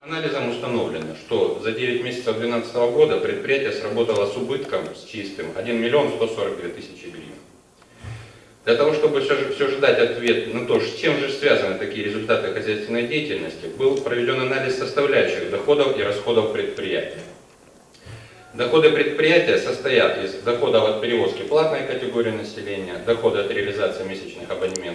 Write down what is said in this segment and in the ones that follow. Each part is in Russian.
Анализом установлено, что за 9 месяцев 2012 года предприятие сработало с убытком, с чистым, 1 миллион 142 тысячи гривен. Для того, чтобы все же дать ответ на то, с чем же связаны такие результаты хозяйственной деятельности, был проведен анализ составляющих доходов и расходов предприятия. Доходы предприятия состоят из доходов от перевозки платной категории населения, дохода от реализации месячных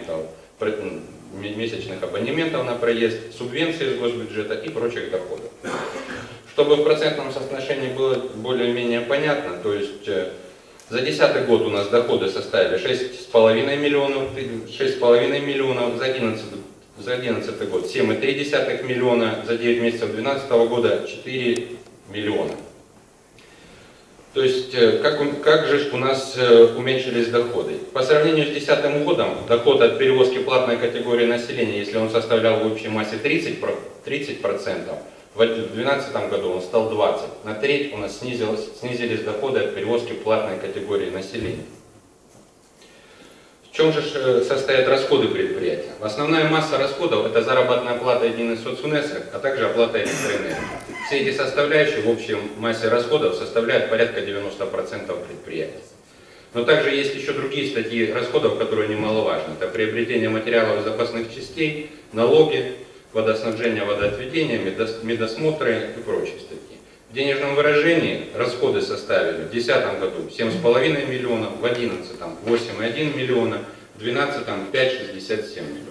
абонементов на проезд, субвенции из госбюджета и прочих доходов. Чтобы в процентном соотношении было более-менее понятно, то есть за 2010 год у нас доходы составили 6,5 миллионов, за 2011 год 7,3 миллиона, за 9 месяцев 2012 года 4 миллиона. То есть, как же у нас уменьшились доходы? По сравнению с 2010 годом, доход от перевозки платной категории населения, если он составлял в общей массе 30%, в 2012 году он стал 20%. На треть у нас снизились доходы от перевозки платной категории населения. В чем же состоят расходы предприятия? Основная масса расходов – это заработная плата единой соцвнеса, а также оплата электроэнергии. Все эти составляющие в общей массе расходов составляют порядка 90% предприятия. Но также есть еще другие статьи расходов, которые немаловажны. Это приобретение материалов и запасных частей, налоги, водоснабжение, водоотведение, медосмотры и прочие статьи. В денежном выражении расходы составили в 2010 году 7,5 миллионов, в 2011 8,1 миллиона, в 2012 5,67 миллионов.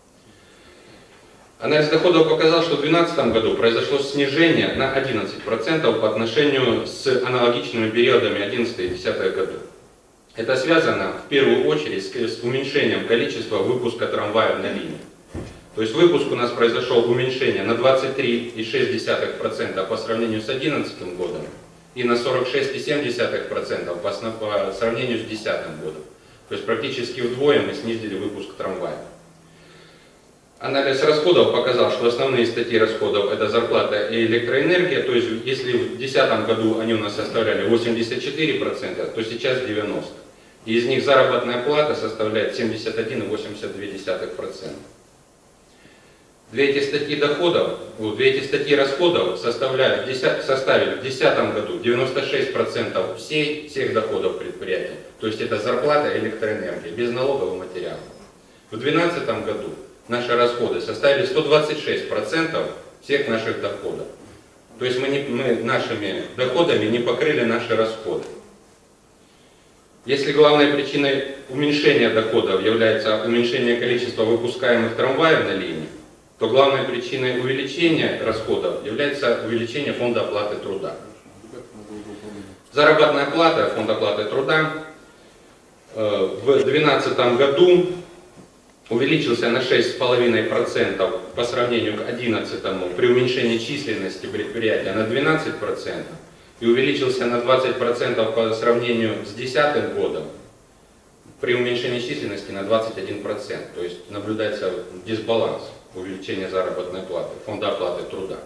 Анализ доходов показал, что в 2012 году произошло снижение на 11% по отношению с аналогичными периодами 2011 и 2010 году. Это связано в первую очередь с уменьшением количества выпуска трамваев на линии. То есть выпуск у нас произошел уменьшение на 23,6% по сравнению с 2011 годом и на 46,7% по сравнению с 2010 годом. То есть практически вдвое мы снизили выпуск трамваев. Анализ расходов показал, что основные статьи расходов это зарплата и электроэнергия. То есть если в 2010 году они у нас составляли 84%, то сейчас 90%. И из них заработная плата составляет 71,82%. Две эти статьи расходов составили в 2010 году 96% всех доходов предприятия. То есть это зарплата и электроэнергия, без налогов и материалов. В 2012 году наши расходы составили 126% всех наших доходов. То есть мы нашими доходами не покрыли наши расходы. Если главной причиной уменьшения доходов является уменьшение количества выпускаемых трамваев на линии, то главной причиной увеличения расходов является увеличение фонда оплаты труда. Заработная плата, фонд оплаты труда в 2012 году увеличился на 6,5% по сравнению к 2011 при уменьшении численности предприятия на 12% и увеличился на 20% по сравнению с 2010 годом при уменьшении численности на 21%. То есть наблюдается дисбаланс увеличения заработной платы, фонда оплаты труда.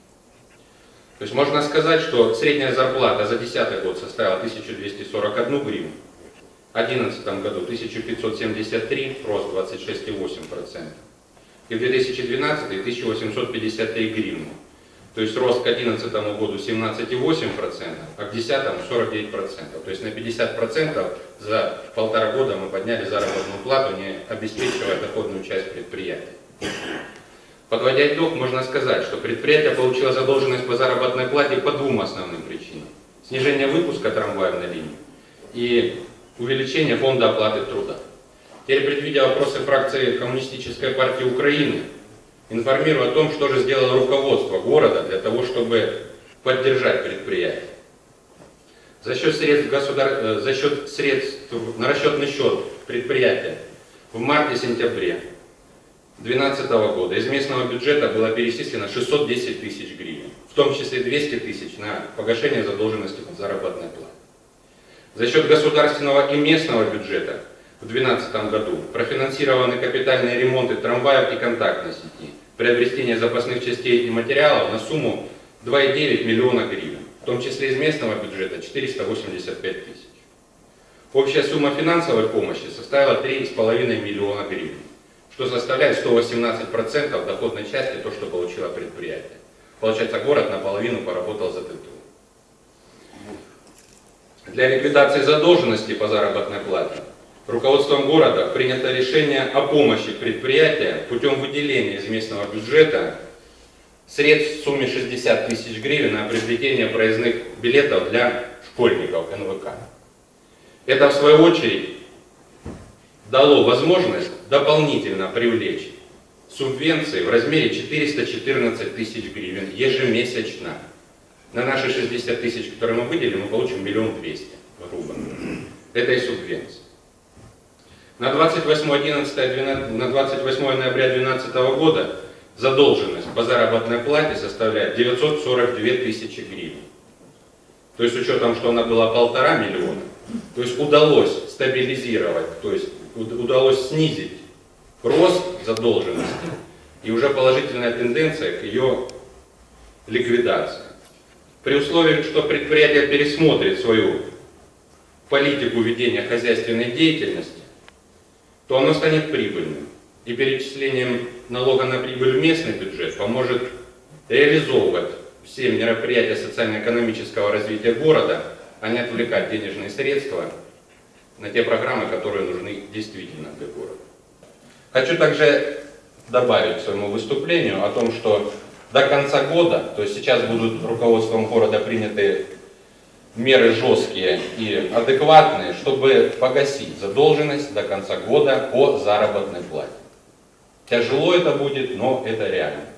То есть можно сказать, что средняя зарплата за 2010 год составила 1241 гривну, в 2011 году 1573, рост 26,8%, и в 2012 1853 гривны, то есть рост к 2011 году 17,8%, а к 2010 49%. То есть на 50% за полтора года мы подняли заработную плату, не обеспечивая доходную часть предприятия. Подводя итог, можно сказать, что предприятие получило задолженность по заработной плате по двум основным причинам. Снижение выпуска трамваев на линии и увеличение фонда оплаты труда. Теперь, предвидя вопросы фракции Коммунистической партии Украины, информирую о том, что же сделало руководство города для того, чтобы поддержать предприятие. За счет средств на расчетный счет предприятия в марте-сентябре 2012 года из местного бюджета было перечислено 610 тысяч гривен, в том числе 200 тысяч на погашение задолженности по заработной плате. За счет государственного и местного бюджета в 2012 году профинансированы капитальные ремонты трамваев и контактной сети, приобретение запасных частей и материалов на сумму 2,9 миллиона гривен, в том числе из местного бюджета 485 тысяч. Общая сумма финансовой помощи составила 3,5 миллиона гривен, что составляет 118% доходной части, то, что получило предприятие. Получается, город наполовину поработал за ТТУ. Для ликвидации задолженности по заработной плате руководством города принято решение о помощи предприятия путем выделения из местного бюджета средств в сумме 60 тысяч гривен на приобретение проездных билетов для школьников НВК. Это, в свою очередь, дало возможность дополнительно привлечь субвенции в размере 414 тысяч гривен ежемесячно. На наши 60 тысяч, которые мы выделили, мы получим 1 200 000, грубо. Это и субвенция. На 28 ноября 2012 года задолженность по заработной плате составляет 942 тысячи гривен. То есть с учетом, что она была 1,5 миллиона, то есть удалось стабилизировать, то есть удалось снизить рост задолженности и уже положительная тенденция к ее ликвидации. При условии, что предприятие пересмотрит свою политику ведения хозяйственной деятельности, то оно станет прибыльным. И перечислением налога на прибыль в местный бюджет поможет реализовывать все мероприятия социально-экономического развития города, а не отвлекать денежные средства на те программы, которые нужны действительно для города. Хочу также добавить к своему выступлению о том, что до конца года, то есть сейчас будут руководством города приняты меры жесткие и адекватные, чтобы погасить задолженность до конца года по заработной плате. Тяжело это будет, но это реально.